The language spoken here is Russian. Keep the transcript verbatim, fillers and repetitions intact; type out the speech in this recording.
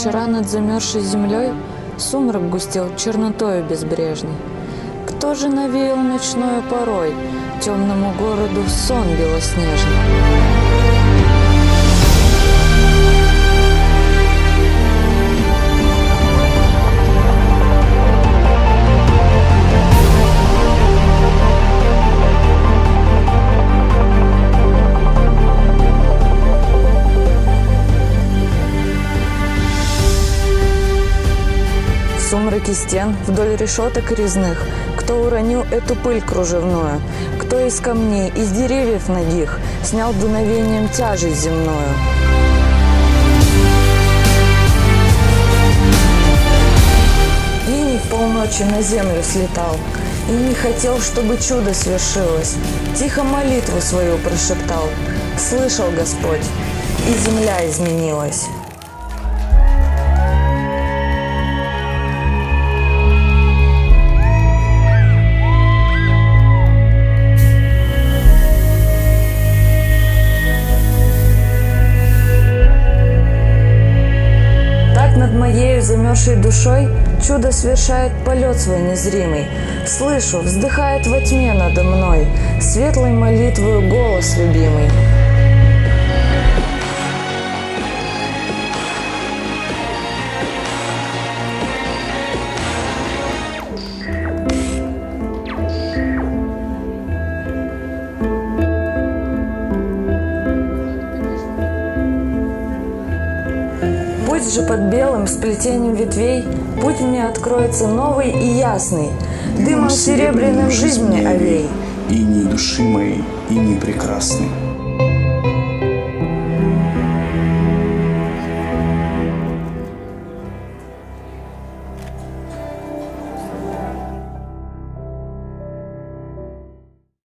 Вчера над замерзшей землей сумрак густел чернотою безбрежной. Кто же навеял ночною порой темному городу сон белоснежный? В сумраке стен, вдоль решеток резных, кто уронил эту пыль кружевную, кто из камней, из деревьев ногих снял дуновением тяжесть земную. Иней в полночи на землю слетал и не хотел, чтобы чудо свершилось. Тихо молитву свою прошептал, слышал Господь, и земля изменилась. Над моею замерзшей душой чудо совершает полет свой незримый. Слышу, вздыхает во тьме надо мной светлой молитвою голос любимый. Пусть же под белым сплетением ветвей путь мне откроется новый и ясный, дымом серебряным жизнь мне овей. И не души моей, и не прекрасный.